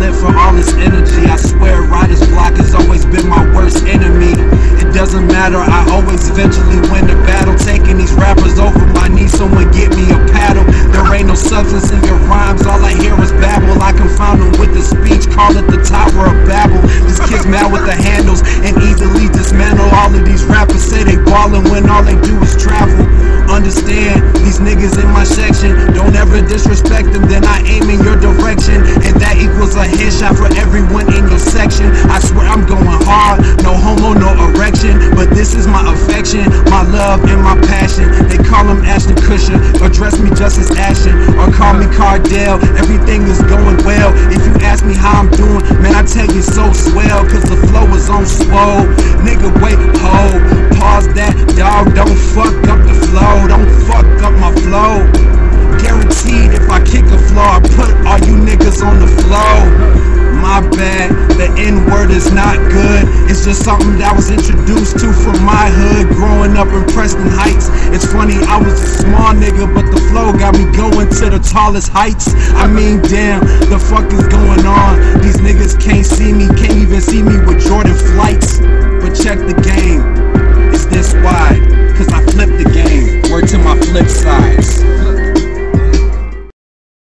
talent for all its energy. I swear writer's block has always been my worst enemy. It doesn't matter, I always eventually win the battle. Taking these rappers over my knees, someone get me a paddle. There ain't no substance in your rhymes, all I hear is babble. I confound them with the speech, call it the Tower of Babel. These kids mad with the handles and easily dismantle. All of these rappers say they ballin' when all they do is travel. Understand, these niggas in my section, don't ever disrespect them, then I aim in your direction, and that equals a headshot for everyone in your section. I swear I'm going hard, no homo, no erection, but this is my affection, my love and my passion. They call him Ashton Kutcher, address me just as Ashton, or call me Cardell. Everything is going well. If you ask me how I'm doing, man, I tell you so swell, cause the flow is on swole. Nigga, wait, hold, pause that, dog, don't fuck up the flow, don't fuck up my flow. Guaranteed if I kick a flow, I put all you niggas on the flow. My bad, the N-word is not good. It's just something that I was introduced to from my hood, growing up in Preston Heights. It's funny, I was a small nigga, but the flow got me going to the tallest heights. I mean, damn, the fuck is going on? These niggas can't see me, can't even see me with Jordan Fly.